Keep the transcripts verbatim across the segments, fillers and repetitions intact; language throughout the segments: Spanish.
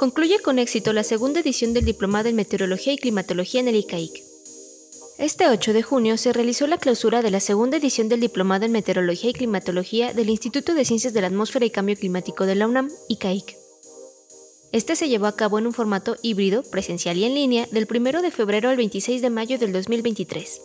Concluye con éxito la segunda edición del Diplomado en Meteorología y Climatología en el I C A I C. Este ocho de junio se realizó la clausura de la segunda edición del Diplomado en Meteorología y Climatología del Instituto de Ciencias de la Atmósfera y Cambio Climático de la UNAM, I C A I C. Este se llevó a cabo en un formato híbrido, presencial y en línea, del primero de febrero al veintiséis de mayo del dos mil veintitrés.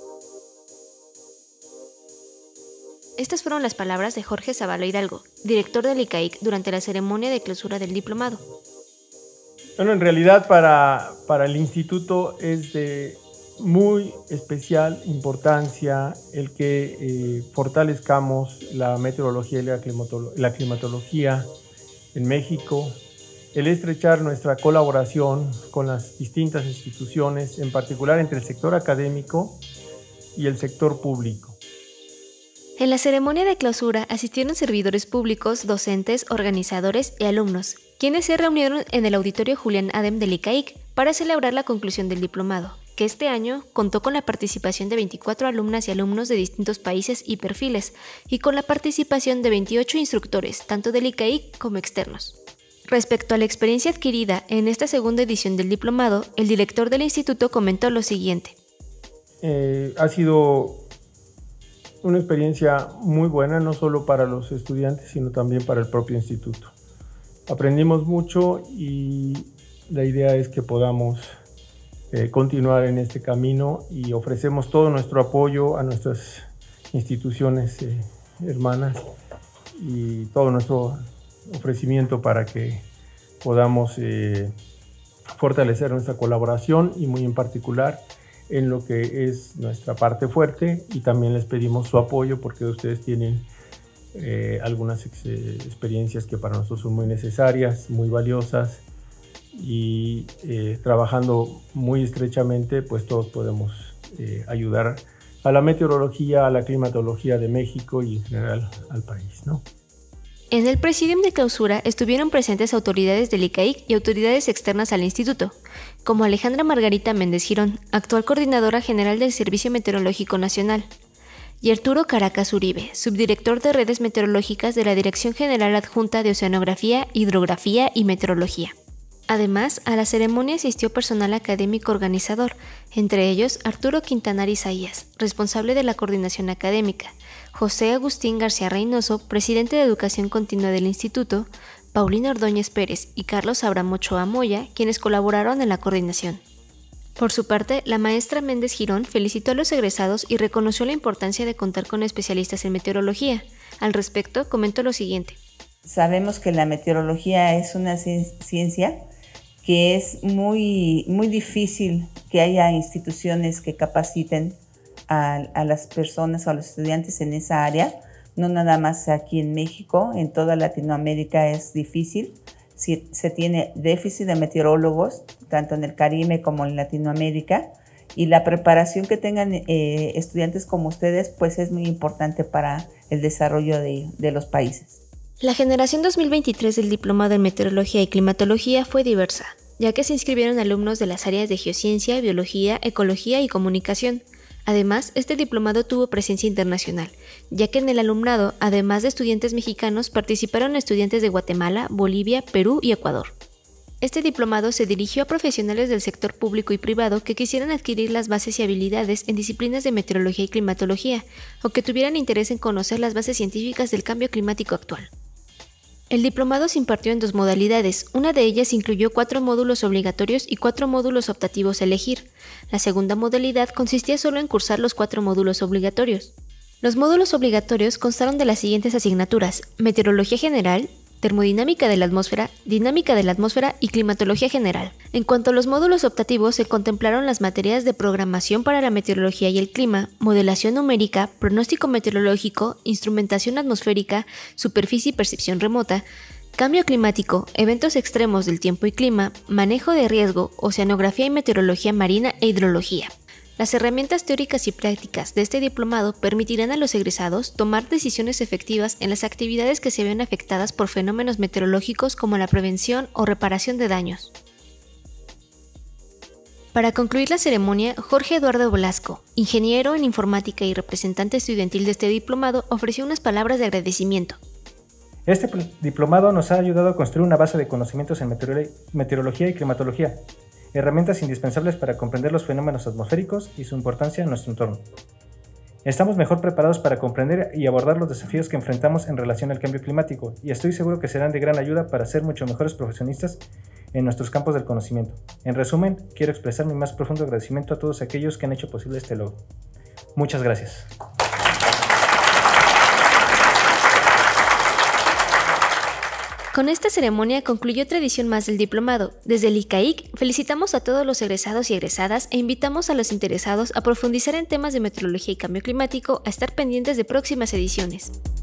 Estas fueron las palabras de Jorge Zavala Hidalgo, director del I C A I C, durante la ceremonia de clausura del diplomado. Bueno, en realidad para, para el instituto es de muy especial importancia el que eh, fortalezcamos la meteorología y la, climatolo- la climatología en México, el estrechar nuestra colaboración con las distintas instituciones, en particular entre el sector académico y el sector público. En la ceremonia de clausura asistieron servidores públicos, docentes, organizadores y alumnos, quienes se reunieron en el auditorio Julián Adem del I C A I C para celebrar la conclusión del diplomado, que este año contó con la participación de veinticuatro alumnas y alumnos de distintos países y perfiles, y con la participación de veintiocho instructores, tanto del I C A I C como externos. Respecto a la experiencia adquirida en esta segunda edición del diplomado, el director del instituto comentó lo siguiente. Eh, ha sido una experiencia muy buena, no solo para los estudiantes, sino también para el propio instituto. Aprendimos mucho y la idea es que podamos eh, continuar en este camino y ofrecemos todo nuestro apoyo a nuestras instituciones eh, hermanas y todo nuestro ofrecimiento para que podamos eh, fortalecer nuestra colaboración y muy en particular en lo que es nuestra parte fuerte, y también les pedimos su apoyo porque ustedes tienen eh, algunas ex experiencias que para nosotros son muy necesarias, muy valiosas, y eh, trabajando muy estrechamente pues todos podemos eh, ayudar a la meteorología, a la climatología de México y en general al país, ¿no? En el presidium de clausura estuvieron presentes autoridades del I C A I C y autoridades externas al instituto, como Alejandra Margarita Méndez Girón, actual coordinadora general del Servicio Meteorológico Nacional, y Arturo Caracas Uribe, subdirector de redes meteorológicas de la Dirección General Adjunta de Oceanografía, Hidrografía y Meteorología. Además, a la ceremonia asistió personal académico organizador, entre ellos Arturo Quintanar Isaías, responsable de la coordinación académica, José Agustín García Reynoso, presidente de Educación Continua del Instituto, Paulina Ordóñez Pérez y Carlos Abraham Ochoa Moya, quienes colaboraron en la coordinación. Por su parte, la maestra Méndez Girón felicitó a los egresados y reconoció la importancia de contar con especialistas en meteorología. Al respecto, comentó lo siguiente. Sabemos que la meteorología es una ciencia que es muy, muy difícil que haya instituciones que capaciten a, a las personas o a los estudiantes en esa área, no nada más aquí en México, en toda Latinoamérica es difícil. Si, se tiene déficit de meteorólogos, tanto en el Caribe como en Latinoamérica, y la preparación que tengan eh, estudiantes como ustedes pues es muy importante para el desarrollo de, de los países. La generación dos mil veintitrés del Diplomado en Meteorología y Climatología fue diversa, ya que se inscribieron alumnos de las áreas de Geociencia, Biología, Ecología y Comunicación. Además, este diplomado tuvo presencia internacional, ya que en el alumnado, además de estudiantes mexicanos, participaron estudiantes de Guatemala, Bolivia, Perú y Ecuador. Este diplomado se dirigió a profesionales del sector público y privado que quisieran adquirir las bases y habilidades en disciplinas de meteorología y climatología, o que tuvieran interés en conocer las bases científicas del cambio climático actual. El diplomado se impartió en dos modalidades, una de ellas incluyó cuatro módulos obligatorios y cuatro módulos optativos a elegir. La segunda modalidad consistía solo en cursar los cuatro módulos obligatorios. Los módulos obligatorios constaron de las siguientes asignaturas: Meteorología General, Termodinámica de la Atmósfera, Dinámica de la Atmósfera y Climatología General. En cuanto a los módulos optativos, se contemplaron las materias de programación para la meteorología y el clima, modelación numérica, pronóstico meteorológico, instrumentación atmosférica, superficie y percepción remota, cambio climático, eventos extremos del tiempo y clima, manejo de riesgo, oceanografía y meteorología marina e hidrología. Las herramientas teóricas y prácticas de este diplomado permitirán a los egresados tomar decisiones efectivas en las actividades que se vean afectadas por fenómenos meteorológicos como la prevención o reparación de daños. Para concluir la ceremonia, Jorge Eduardo Velasco, ingeniero en informática y representante estudiantil de este diplomado, ofreció unas palabras de agradecimiento. Este diplomado nos ha ayudado a construir una base de conocimientos en meteorología y climatología, herramientas indispensables para comprender los fenómenos atmosféricos y su importancia en nuestro entorno. Estamos mejor preparados para comprender y abordar los desafíos que enfrentamos en relación al cambio climático, y estoy seguro que serán de gran ayuda para ser mucho mejores profesionistas en nuestros campos del conocimiento. En resumen, quiero expresar mi más profundo agradecimiento a todos aquellos que han hecho posible este logro. Muchas gracias. Con esta ceremonia concluyó otra edición más del diplomado. Desde el I C A I C felicitamos a todos los egresados y egresadas e invitamos a los interesados a profundizar en temas de meteorología y cambio climático a estar pendientes de próximas ediciones.